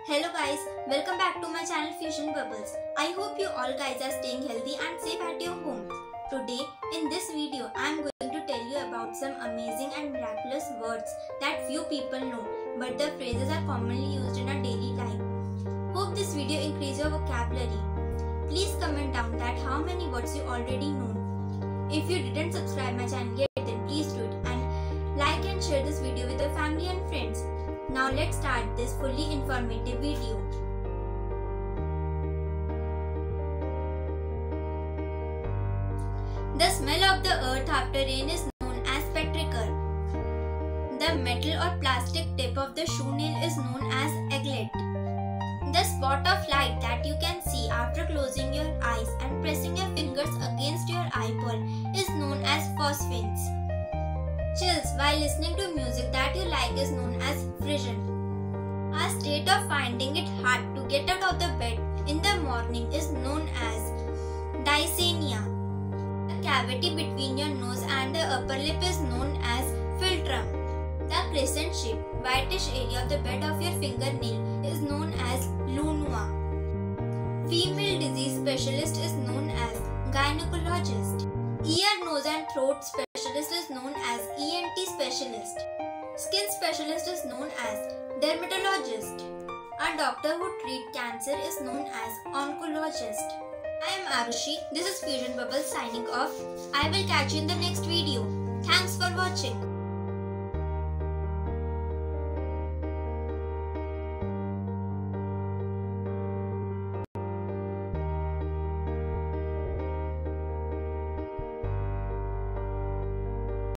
Hello guys, welcome back to my channel Fusion Bubbles. I hope you all guys are staying healthy and safe at your home. Today in this video I am going to tell you about some amazing and miraculous words that few people know, but the phrases are commonly used in our daily life. Hope this video increases your vocabulary. Please comment down that how many words you already know. If you didn't subscribe my channel yet, then please do it and like and share this video with your family and friends. Now let's start this fully informative video. The smell of the earth after rain is known as petrichor. The metal or plastic tip of the shoe nail is known as agate. The spot of light that you can see after closing your eyes and pressing your fingers against your eyeball is known as phosphenes. Chills while listening to music that you like is known as frisson. A state of finding it hard to get out of the bed in the morning is known as dysania. The cavity between your nose and the upper lip is known as philtrum. The crescent-shaped, whitish area of the bed of your fingernail is known as lunula. Female disease specialist is known as gynecologist. Ear, nose and throat specialist is known as ENT specialist. Skin specialist is known as dermatologist. A doctor who treats cancer is known as oncologist. I am Arushi. This is Fusion Bubbles signing off. I will catch you in the next video. Thanks for watching.